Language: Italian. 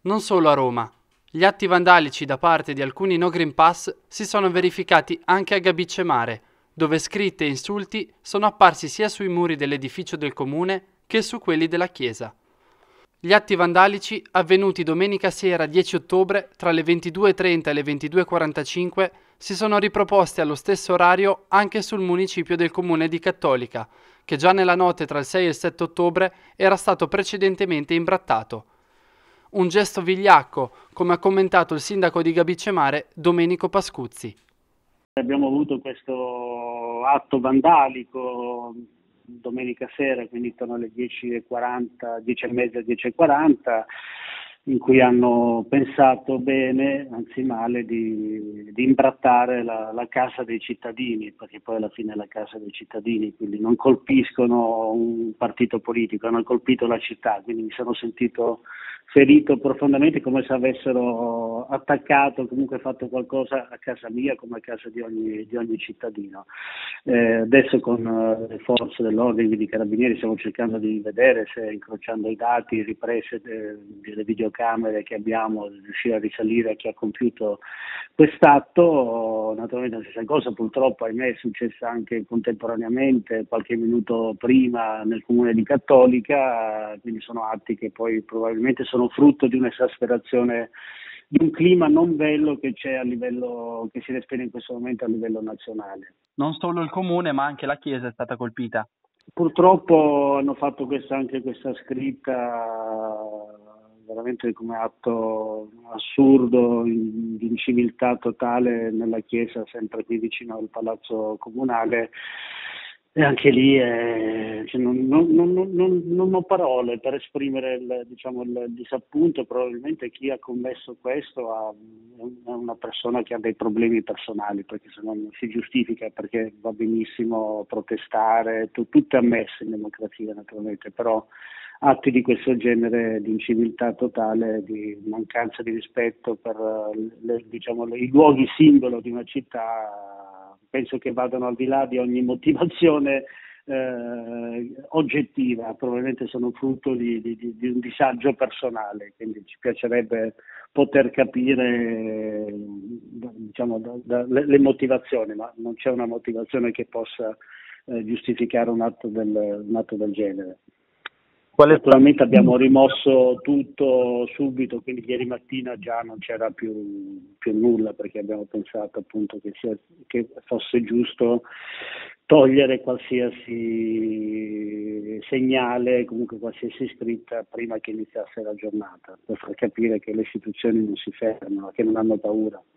Non solo a Roma. Gli atti vandalici da parte di alcuni no Green Pass si sono verificati anche a Gabice Mare, dove scritte e insulti sono apparsi sia sui muri dell'edificio del comune che su quelli della chiesa. Gli atti vandalici, avvenuti domenica sera 10 ottobre tra le 22:30 e le 22:45, si sono riproposti allo stesso orario anche sul municipio del comune di Cattolica, che già nella notte tra il 6 e il 7 ottobre era stato precedentemente imbrattato. Un gesto vigliacco, come ha commentato il sindaco di Gabice Mare, Domenico Pascuzzi. Abbiamo avuto questo atto vandalico domenica sera, quindi intorno alle 10:40, 10:30, 10:40, in cui hanno pensato bene, anzi male, di imbrattare la casa dei cittadini, perché poi alla fine è la casa dei cittadini, quindi non colpiscono un partito politico, hanno colpito la città, quindi mi sono sentito ferito profondamente, come se avessero attaccato, comunque fatto qualcosa a casa mia come a casa di ogni cittadino. Adesso con le forze dell'ordine, quindi i carabinieri, stiamo cercando di vedere se, incrociando i dati, riprese delle videocamere che abbiamo, riuscire a risalire a chi ha compiuto quest'atto. Naturalmente la stessa cosa purtroppo, ahimè, è successa anche contemporaneamente, qualche minuto prima, nel comune di Cattolica, quindi sono atti che poi probabilmente sono frutto di un'esasperazione, di un clima non bello che c'è a livello, che si respira in questo momento a livello nazionale. Non solo il comune, ma anche la chiesa è stata colpita. Purtroppo hanno fatto anche questa scritta veramente come atto assurdo, di inciviltà totale nella chiesa, sempre qui vicino al palazzo comunale. E anche lì cioè non ho parole per esprimere il disappunto. Probabilmente chi ha commesso questo è una persona che ha dei problemi personali, perché se non si giustifica, perché va benissimo protestare, tutto è ammesso in democrazia naturalmente, però atti di questo genere, di inciviltà totale, di mancanza di rispetto per i luoghi simbolo di una città, penso che vadano al di là di ogni motivazione oggettiva, probabilmente sono frutto di un disagio personale, quindi ci piacerebbe poter capire le motivazioni, ma non c'è una motivazione che possa giustificare un atto del genere. Naturalmente abbiamo rimosso tutto subito, quindi ieri mattina già non c'era più nulla, perché abbiamo pensato appunto che fosse giusto togliere qualsiasi segnale, comunque qualsiasi scritta prima che iniziasse la giornata, per far capire che le istituzioni non si fermano, che non hanno paura.